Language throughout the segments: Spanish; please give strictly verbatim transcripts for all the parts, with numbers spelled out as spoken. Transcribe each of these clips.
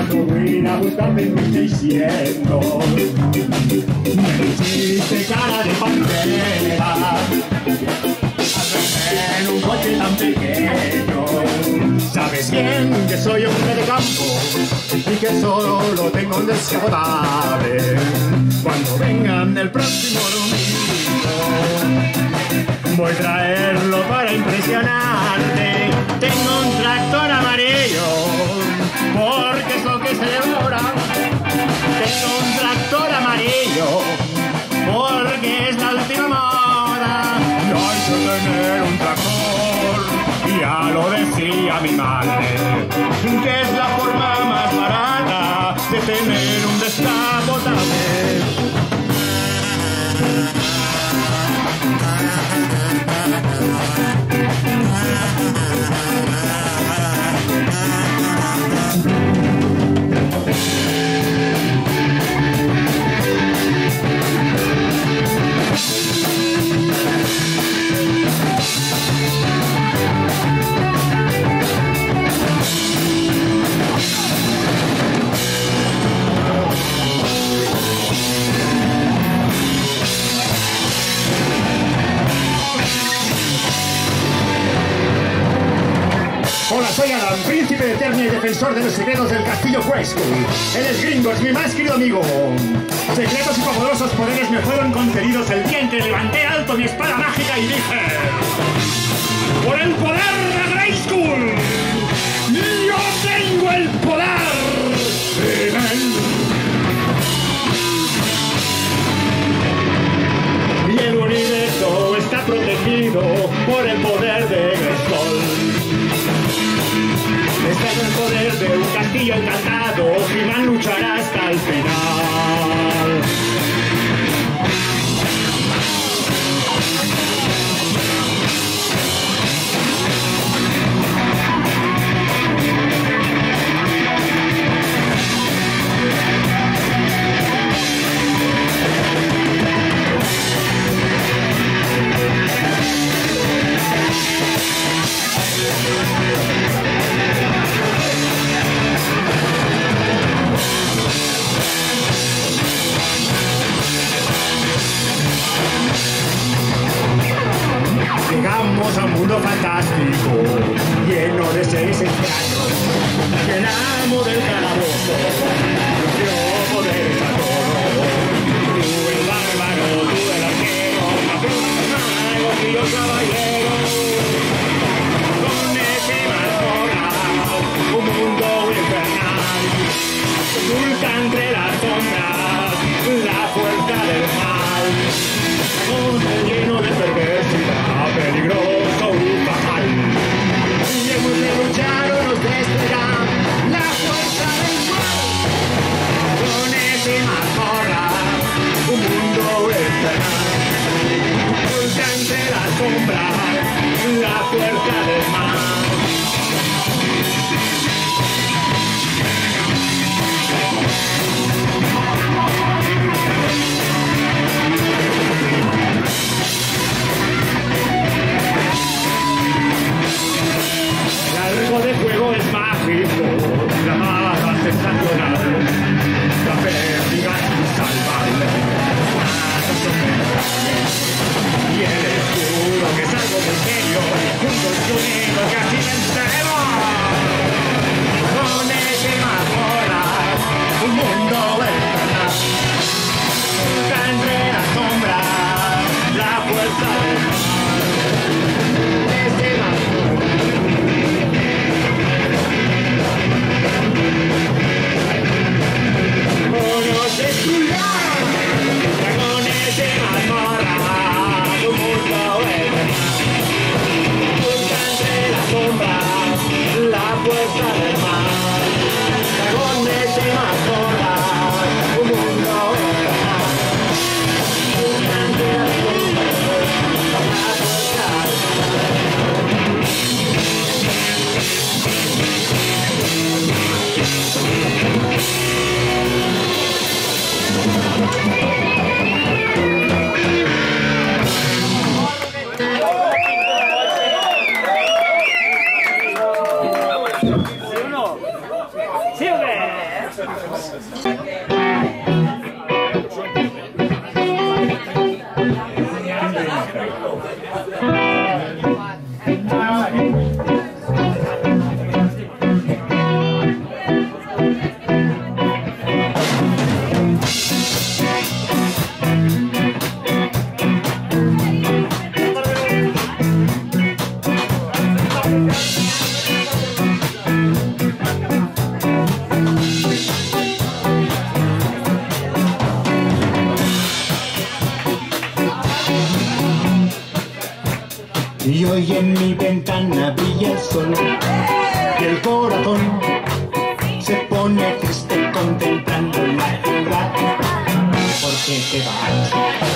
no voy a ir a buscarte en mil seiscientos. Me hiciste cara de pantera en un coche tan pequeño. Sabes bien que soy hombre de campo y que solo tengo un descapotable. Cuando vengan el próximo domingo voy a traerlo para impresionarte. Tengo un tractor amarillo porque es lo que se devora. Tengo un tractor amarillo porque es la última moda. No hay que tener un tractor, ya lo decía mi madre, que es la forma más barata de tener un descapotable. Hola, soy Alan, príncipe de Eternia y defensor de los secretos del castillo Grayskull. Él es Gringo, es mi más querido amigo. Secretos y poderosos poderes me fueron concedidos el día en que levanté alto mi espada mágica y dije: ¡por el poder de Grayskull! ¡Yo tengo el poder! Y el universo está protegido por el poder de Grayskull. Este es el poder de un castillo encantado, He-Man luchará hasta el final. Llegamos a un mundo fantástico, lleno de seres extraños. El amo del calabozo nos dio poderes a todos. Tú el bárbaro, tú el arquero, la bruja, mago y los caballeros. Con ese mazmorra, un mundo infernal, oculta entre las sombras la fuerza del mal. Mundo lleno de perversidad, peligroso y fatal. Y hemos de luchar o nos destruirá la fuerza del mal. Con ese mazmorra, un mundo infernal, oculta entre las sombras la fuerza del mal. Y hoy en mi ventana brilla el sol y el corazón se pone triste contemplando la ciudad. ¿Por qué te vas?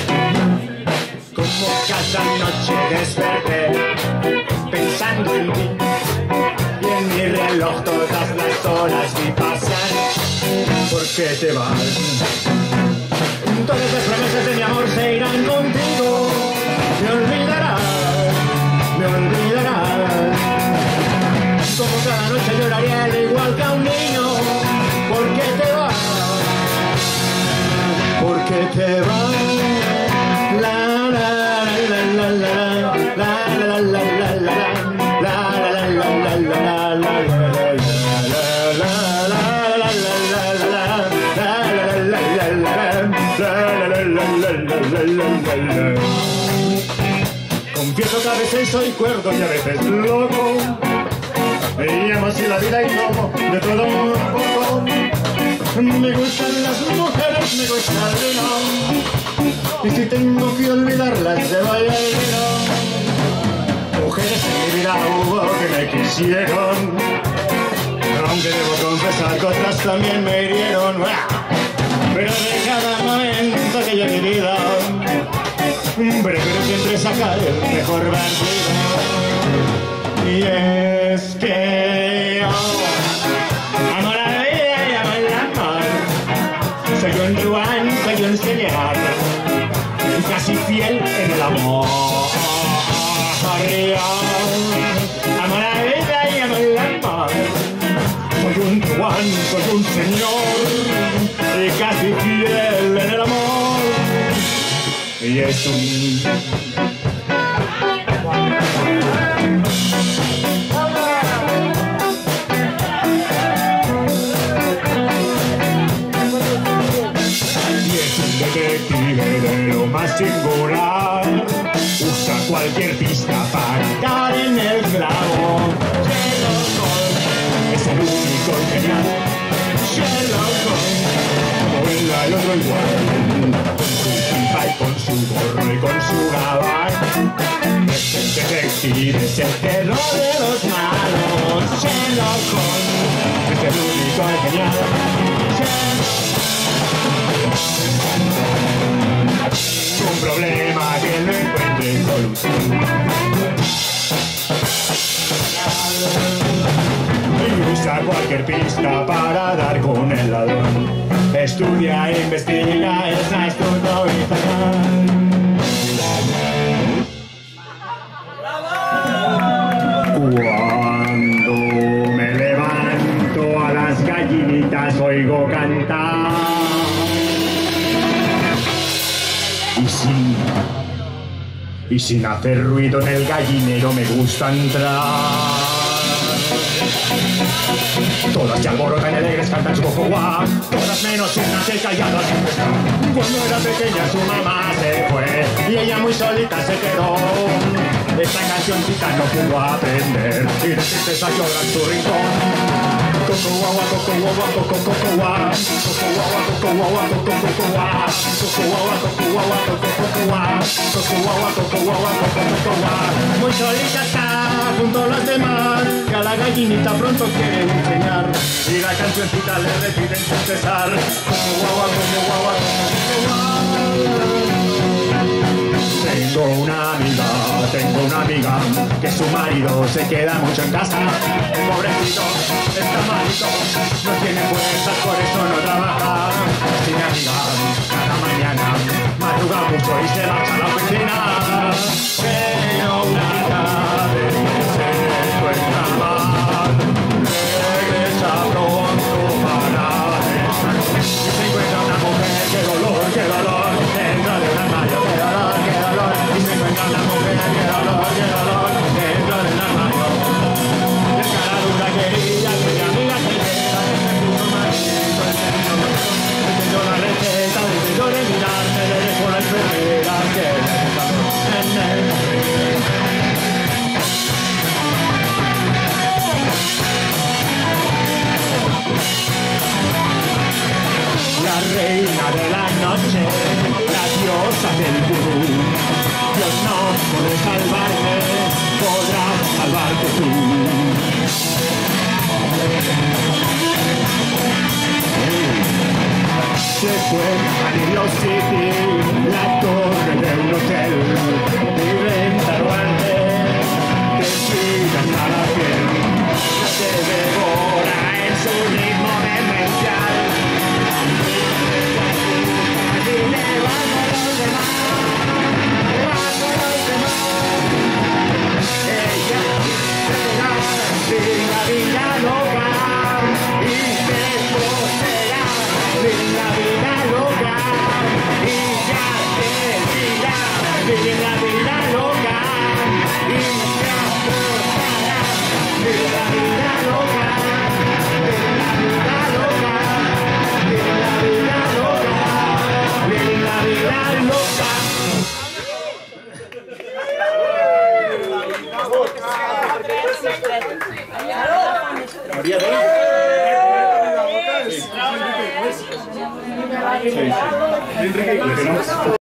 Como cada noche desperté pensando en ti y en mi reloj todas las horas vi pasar. ¿Por qué te vas? Todas las promesas de mi amor se irán contigo. Me olvidarás, me olvidarás. Como cada noche lloraría al igual que a un niño. ¿Por qué te vas? ¿Por qué te vas? La la la la la la la la la la Confieso que a veces soy cuerdo y a veces loco. Me llamo así la vida y no de todo un poco. Me gustan las mujeres, me gusta el vino. Y si tengo que olvidarlas, se vaya el vino. Mujeres en mi vida hubo que me quisieron, aunque debo confesar que otras también me hirieron. Pero de cada momento que yo he vivido, prefiero siempre sacar el mejor bandido. Y es que yo amo la vida y amo el amor. Soy un truán, soy un señor, casi fiel en el amor. Amo la vida y amo el amor. Soy un truán, soy un señor, y casi fiel en el amor. Y es un... Y es un detective de lo más singular. Usa cualquier pista para dar en el clavo. Sherlock Holmes es el único genial. Sherlock Holmes, como él al otro igual, con su pipa y con su gorro y con su gabán. Es el detective, es el terror de los malos. Sherlock Holmes es el único genial. Un problema que no encuentre solución. Y usa cualquier pista para dar con el ladrón. Estudia e investiga, es astuto y tal. Cuando me levanto a las gallinitas oigo cantar. Y sin, y sin hacer ruido en el gallinero me gusta entrar. Todas se alborotan y alegres cantan su coco guau. Todas menos una que calladas siempre está. Cuando era pequeña su mamá se fue y ella muy solita se quedó. Esta cancioncita no pudo aprender y de tristeza llora en su rincón. Coco guagua, coco guagua, coco coco guau. Coco guagua, coco guagua, coco coco guau. Coco guagua, coco guagua, coco coco guau. Coco guagua, coco guagua, coco coco guau. Muy solita está junto a los demás, que a la gallinita pronto quieren enseñar. Y la cancioncita le repiten sin cesar. Coco guagua, coco guagua, coco guau. Tengo una amiga, tengo una amiga, que su marido se queda mucho en casa. Pobrecito, está malito, no tiene fuerzas, por eso no trabaja. Si mi amiga, cada mañana, madruga mucho y se marcha a la oficina. Pero una tarde se encuentra mal, regresa pronto para la reina de la noche, la diosa del vudú. Dios no puede salvarme, podrás salvarte tú. Se fue a New York City, la torre de un hotel, vive en Taruante, te sigue hasta la piel, te devora en su ritmo demencial. Y me van a los demás, me van a los demás. Ella será la vida loca y después será la vida loca y ya te dirá, vive la vida loca y ya aportará, vive la vida loca, vive la vida loca, vive la vida loca, vive la vida loca. María de Sí, sí. Enrique,